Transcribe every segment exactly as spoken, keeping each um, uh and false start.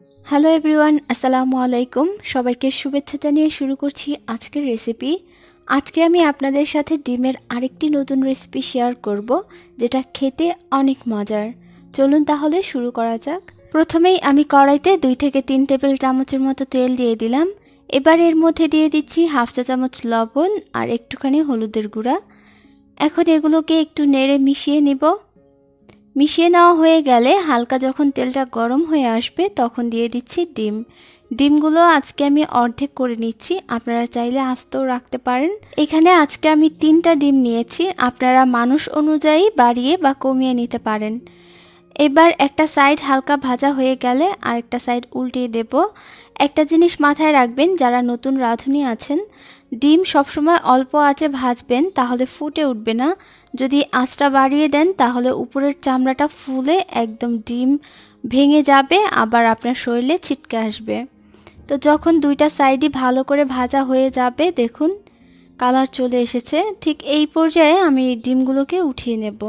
Hello everyone, আসসালামু আলাইকুম। সবাইকে শুভেচ্ছা জানিয়ে শুরু করছি আজকের রেসিপি। আজকে আমি আপনাদের সাথে ডিমের আরেকটি নতুন রেসিপি শেয়ার করব, যেটা খেতে অনেক মজার। চলুন তাহলে শুরু করা যাক। প্রথমেই আমি কড়াইতে দুই থেকে তিন টেবিল চামচের মতো তেল দিয়ে দিলাম। এবার এর মধ্যে দিয়ে দিচ্ছি হাফ চা চামচ লবণ আর একটুখানি হলুদের গুঁড়া। এখন এগুলোকে একটু নেড়ে মিশিয়ে নিব। মিশিয়ে নেওয়া হয়ে গেলে হালকা যখন তেলটা গরম হয়ে আসবে তখন দিয়ে দিচ্ছি ডিম। ডিমগুলো আজকে আমি অর্ধেক করে নিচ্ছি, আপনারা চাইলে আস্তেও রাখতে পারেন। এখানে আজকে আমি তিনটা ডিম নিয়েছি, আপনারা মানুষ অনুযায়ী বাড়িয়ে বা কমিয়ে নিতে পারেন। এবার একটা সাইড হালকা ভাজা হয়ে গেলে আরেকটা সাইড উল্টিয়ে দেব। একটা জিনিস মাথায় রাখবেন, যারা নতুন রাঁধুনি আছেন, ডিম সবসময় অল্প আঁচে ভাজবেন, তাহলে ফুটে উঠবে না। যদি আঁচটা বাড়িয়ে দেন তাহলে উপরের চামড়াটা ফুলে একদম ডিম ভেঙে যাবে, আবার আপনার শরীরে ছিটকে আসবে। তো যখন দুইটা সাইডই ভালো করে ভাজা হয়ে যাবে, দেখুন কালার চলে এসেছে, ঠিক এই পর্যায়ে আমি ডিমগুলোকে উঠিয়ে নেব।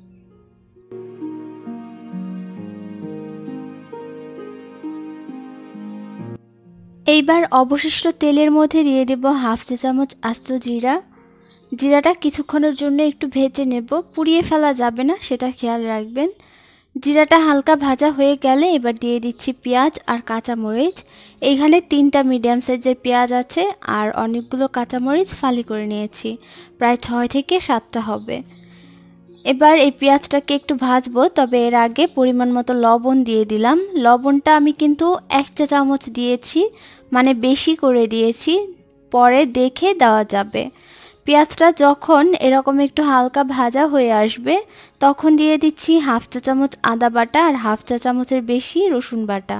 এইবার অবশিষ্ট তেলের মধ্যে দিয়ে দেব হাফ চা চামচ আস্ত জিরা। জিরাটা কিছুক্ষণের জন্য একটু ভেজে নেব, পুড়িয়ে ফেলা যাবে না, সেটা খেয়াল রাখবেন। জিরাটা হালকা ভাজা হয়ে গেলে এবার দিয়ে দিচ্ছি পেঁয়াজ আর কাঁচামরিচ। এইখানে তিনটা মিডিয়াম সাইজের পেঁয়াজ আছে আর অনেকগুলো কাঁচামরিচ ফালি করে নিয়েছি, প্রায় ছয় থেকে সাতটা হবে। এবার এই পেঁয়াজটাকে একটু ভাজবো, তবে এর আগে পরিমাণ মতো লবণ দিয়ে দিলাম। লবণটা আমি কিন্তু এক চা চামচ দিয়েছি, মানে বেশি করে দিয়েছি, পরে দেখে দেওয়া যাবে। পেঁয়াজটা যখন এরকম একটু হালকা ভাজা হয়ে আসবে তখন দিয়ে দিচ্ছি হাফ চা চামচ আদা বাটা আর হাফ চা চামচের বেশি রসুন বাটা।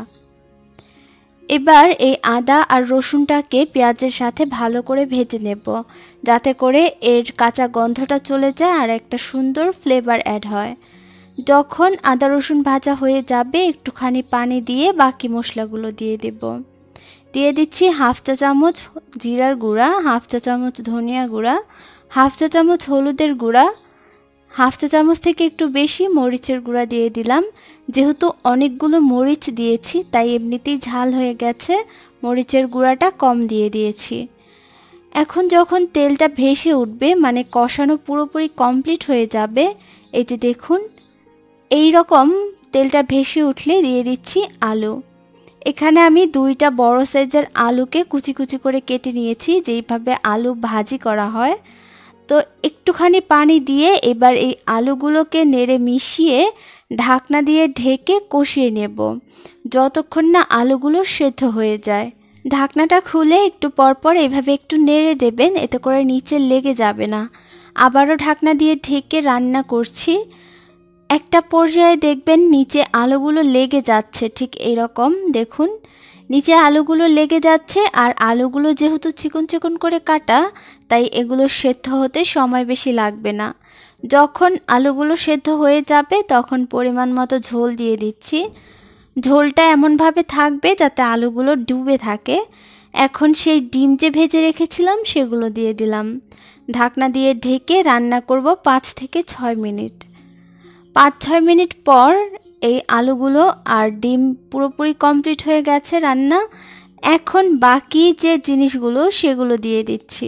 এবার এই আদা আর রসুনটাকে পেঁয়াজের সাথে ভালো করে ভেজে নেব, যাতে করে এর কাঁচা গন্ধটা চলে যায় আর একটা সুন্দর ফ্লেভার অ্যাড হয়। যখন আদা রসুন ভাজা হয়ে যাবে একটুখানি পানি দিয়ে বাকি মশলাগুলো দিয়ে দেব। দিয়ে দিচ্ছি হাফ চা চামচ জিরার গুঁড়া, হাফ চা চামচ ধনিয়া গুঁড়া, হাফ চা চামচ হলুদের গুঁড়া, হাফ চা চামচ থেকে একটু বেশি মরিচের গুঁড়া দিয়ে দিলাম। যেহেতু অনেকগুলো মরিচ দিয়েছি তাই এমনিতেই ঝাল হয়ে গেছে, মরিচের গুঁড়াটা কম দিয়ে দিয়েছি। এখন যখন তেলটা ভেসে উঠবে, মানে কষানো পুরোপুরি কমপ্লিট হয়ে যাবে, এই যে দেখুন এই রকম তেলটা ভেসে উঠলে দিয়ে দিচ্ছি আলু। এখানে আমি দুইটা বড় সাইজের আলুকে কুচি কুচি করে কেটে নিয়েছি, যেইভাবে আলু ভাজি করা হয়। তো একটুখানি পানি দিয়ে এবার এই আলুগুলোকে নেড়ে মিশিয়ে ঢাকনা দিয়ে ঢেকে কষিয়ে নেব, যতক্ষণ না আলুগুলো সেদ্ধ হয়ে যায়। ঢাকনাটা খুলে একটু পরপর এভাবে একটু নেড়ে দেবেন, এতে করে নিচে লেগে যাবে না। আবারও ঢাকনা দিয়ে ঢেকে রান্না করছি। একটা পর্যায়ে দেখবেন নিচে আলুগুলো লেগে যাচ্ছে, ঠিক এরকম দেখুন নিচে আলুগুলো লেগে যাচ্ছে। আর আলুগুলো যেহেতু চিকন চিকন করে কাটা, তাই এগুলো সেদ্ধ হতে সময় বেশি লাগবে না। যখন আলুগুলো সেদ্ধ হয়ে যাবে তখন পরিমাণ মতো ঝোল দিয়ে দিচ্ছি। ঝোলটা এমনভাবে থাকবে যাতে আলুগুলো ডুবে থাকে। এখন সেই ডিম যে ভেজে রেখেছিলাম সেগুলো দিয়ে দিলাম। ঢাকনা দিয়ে ঢেকে রান্না করব পাঁচ থেকে ছয় মিনিট। পাঁচ ছয় মিনিট পর এই আলুগুলো আর ডিম পুরোপুরি কমপ্লিট হয়ে গেছে রান্না। এখন বাকি যে জিনিসগুলো সেগুলো দিয়ে দিচ্ছি।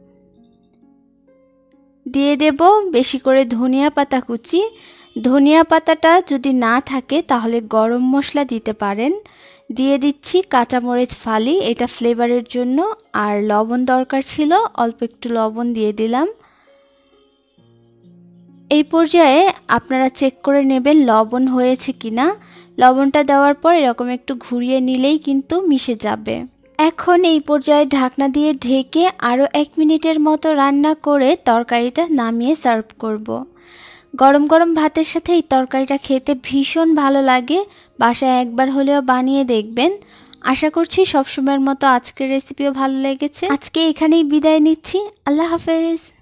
দিয়ে দেব বেশি করে ধনিয়া পাতা কুচি। ধনিয়া পাতাটা যদি না থাকে তাহলে গরম মশলা দিতে পারেন। দিয়ে দিচ্ছি কাঁচামরিচ ফালি, এটা ফ্লেভারের জন্য। আর লবণ দরকার ছিল, অল্প একটু লবণ দিয়ে দিলাম। এই পর্যায়ে আপনারা চেক করে নেবেন লবণ হয়েছে কিনা। লবণটা দেওয়ার পর এরকম একটু ঘুরিয়ে নিলেই কিন্তু মিশে যাবে। এখন এই পর্যায়ে ঢাকনা দিয়ে ঢেকে আরও এক মিনিটের মতো রান্না করে তরকারিটা নামিয়ে সার্ভ করব। গরম গরম ভাতের সাথে এই তরকারিটা খেতে ভীষণ ভালো লাগে, বাসায় একবার হলেও বানিয়ে দেখবেন। আশা করছি সবসময়ের মতো আজকের রেসিপিও ভালো লেগেছে। আজকে এখানেই বিদায় নিচ্ছি, আল্লাহ হাফেজ।